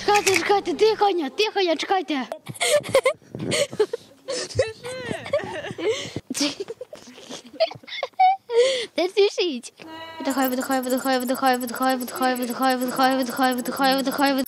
Чекайте, тихо, чекайте. Не спішіть. Видихай.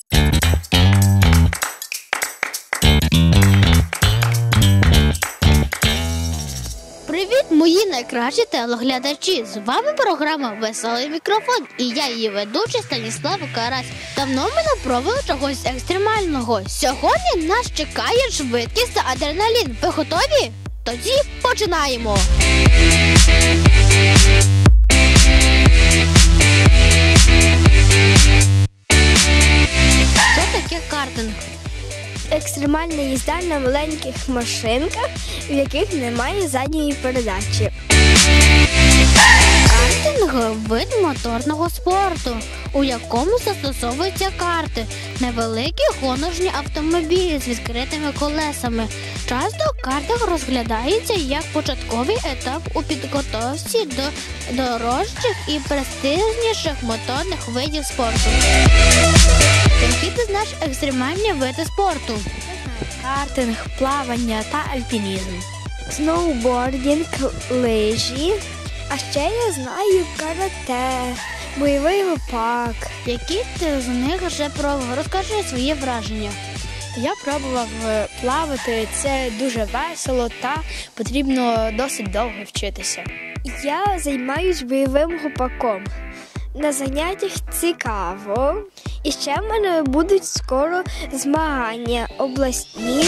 Привіт, мої найкращі телеглядачі! З вами програма «Веселий мікрофон» і я її ведучий Станіслав Карась. Давно ми не пробували чогось екстремального. Сьогодні нас чекає швидкість та адреналін. Ви готові? Тоді починаємо! Що таке картинг? Екстремальна їзда на маленьких машинках, в яких немає задньої передачі. Картинг – вид моторного спорту, у якому застосовуються карти – невеликі гоночні автомобілі з відкритими колесами. Часто картинг розглядається як початковий етап у підготовці до дорожчих і престижніших моторних видів спорту. Які ти знаєш екстремальні види спорту? Картинг, плавання та альпінізм. Сноубордінг, лижі. А ще я знаю карате, бойовий гопак. Які ти з них вже пробував? Розкажи свої враження. Я пробував плавати, це дуже весело та потрібно досить довго вчитися. Я займаюсь бойовим гопаком. На заняттях цікаво. І ще в мене будуть скоро змагання обласні.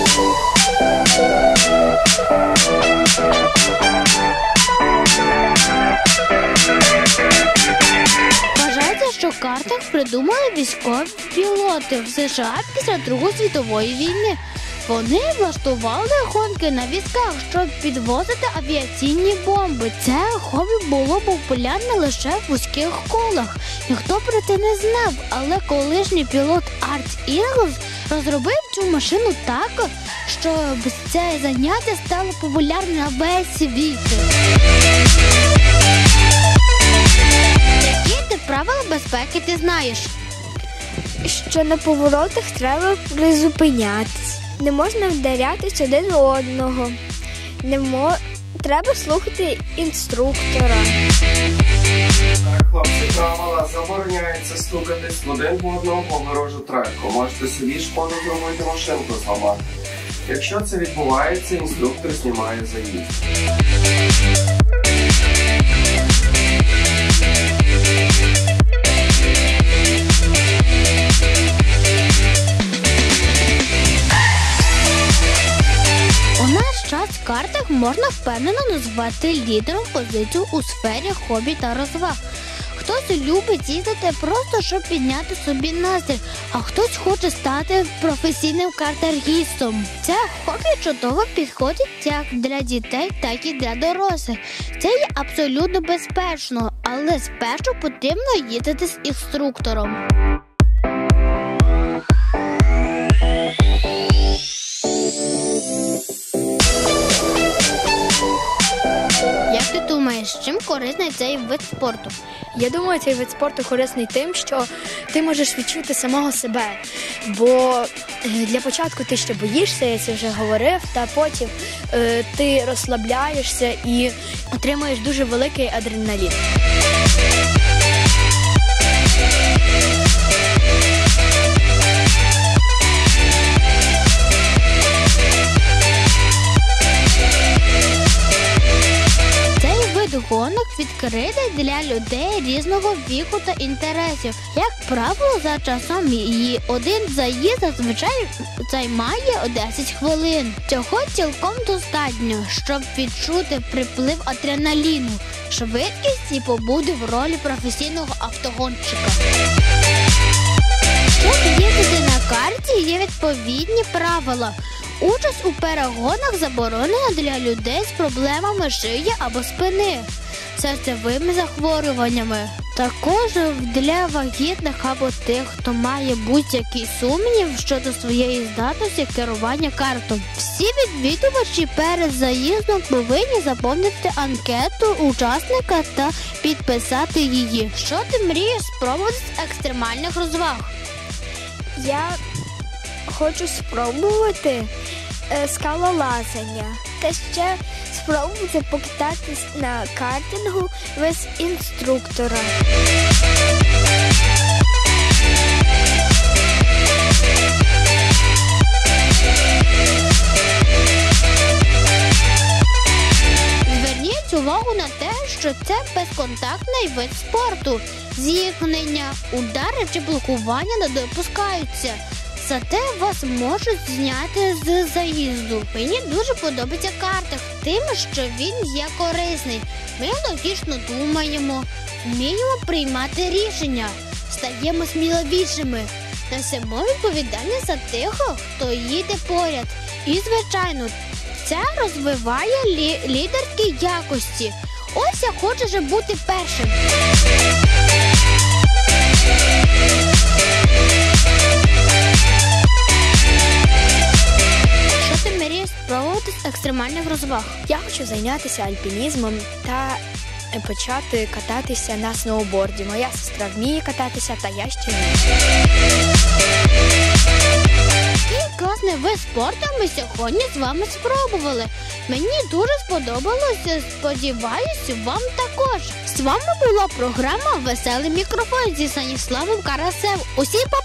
Вважається, що картинг придумали військові пілоти в США після Другої світової війни. Вони влаштували гонки на візках, щоб підвозити авіаційні бомби. Це хобі було популярне лише в вузьких колах. Ніхто про це не знав, але колишній пілот Арт Інглс розробив цю машину так, щоб це заняття стало популярним на весь світ. Які ти правила безпеки ти знаєш? Що на поворотах треба призупинятись. Не можна вдарятись один одного. Треба слухати інструктора. Так, хлопці, правила. Забороняється стукатись один в одного по огорожу треку. Можете собі шкоду зробити, машинку зламати. Якщо це відбувається, інструктор знімає заїзд. Картинг можна впевнено назвати лідером позицію у сфері хобі та розваг. Хтось любить їздити просто, щоб підняти собі настрій, а хтось хоче стати професійним картингістом. Це хобі чудово підходить як для дітей, так і для дорослих. Це є абсолютно безпечно, але спершу потрібно їздити з інструктором. Як ти думаєш, чим корисний цей вид спорту? Я думаю, цей вид спорту корисний тим, що ти можеш відчути самого себе. Бо для початку ти ще боїшся, я це вже говорив, та потім ти розслабляєшся і отримуєш дуже великий адреналін. Гонок відкритий для людей різного віку та інтересів. Як правило, за часом її один заїзд зазвичай займає 10 хвилин. Цього цілком достатньо, щоб відчути приплив адреналіну, швидкість і побути в ролі професійного автогонщика. Щоб їздити на карті, є відповідні правила. Участь у перегонах заборонена для людей з проблемами шиї або спини, серцевими захворюваннями. Також для вагітних або тих, хто має будь-який сумнів щодо своєї здатності керування картою. Всі відвідувачі перед заїздом повинні заповнити анкету учасника та підписати її. Що ти мрієш спробувати з екстремальних розваг? Я хочу спробувати скалолазання та ще спробувати покататись на картингу без інструктора. Зверніть увагу на те, що це безконтактний вид спорту. Зіткнення, удари чи блокування не допускаються. Зате вас можуть зняти з заїзду. Мені дуже подобається картинг тим, що він є корисний. Ми логічно думаємо, вміємо приймати рішення, стаємо сміливішими, несемо відповідальність за тих, хто їде поряд. І, звичайно, це розвиває лідерські якості. Ось я хочу вже бути першим. Що ти мрієш спробувати з екстремальних розваг? Я хочу зайнятися альпінізмом та почати кататися на сноуборді. Моя сестра вміє кататися, та я ще ні. Який класний вид спорту ми сьогодні з вами спробували. Мені дуже сподобалося, сподіваюся, вам також. З вами була програма «Веселий мікрофон» зі Станіславом Карасем. Усім па-па!